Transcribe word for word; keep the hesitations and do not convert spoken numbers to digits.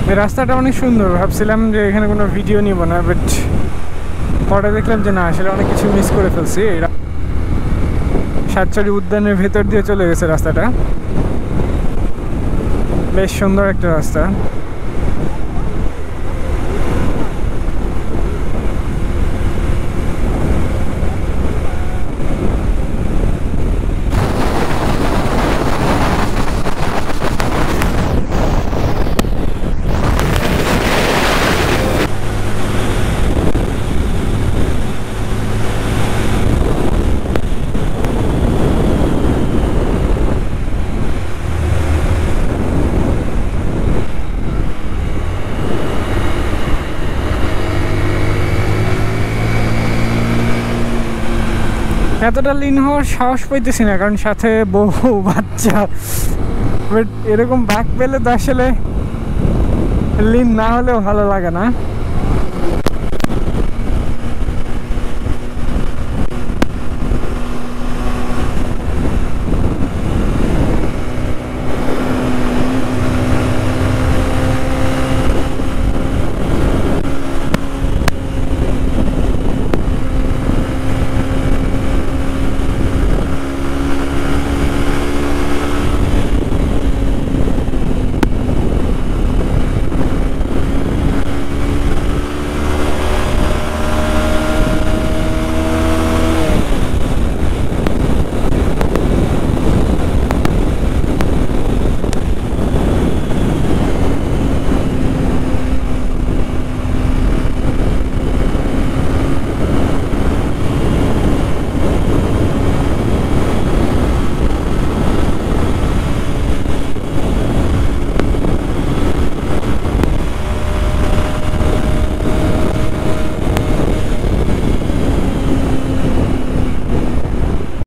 এই রাস্তাটা অনেক সুন্দর, ভাবছিলাম যে এখানে কোনো ভিডিও নিব না, বাট পরে দেখলাম যে না, আসলে অনেক কিছু মিস করে ফেলছি। সাতছড়ি উদ্যানের ভেতর দিয়ে চলে গেছে রাস্তাটা, বেশ সুন্দর একটা রাস্তা। এতটা লিন হওয়ার সাহস পাইতেছি না, কারণ সাথে বউ বাচ্চা, বাট এরকম ব্যাক পেলে তো আসলে লিন না হলেও ভালো লাগে না।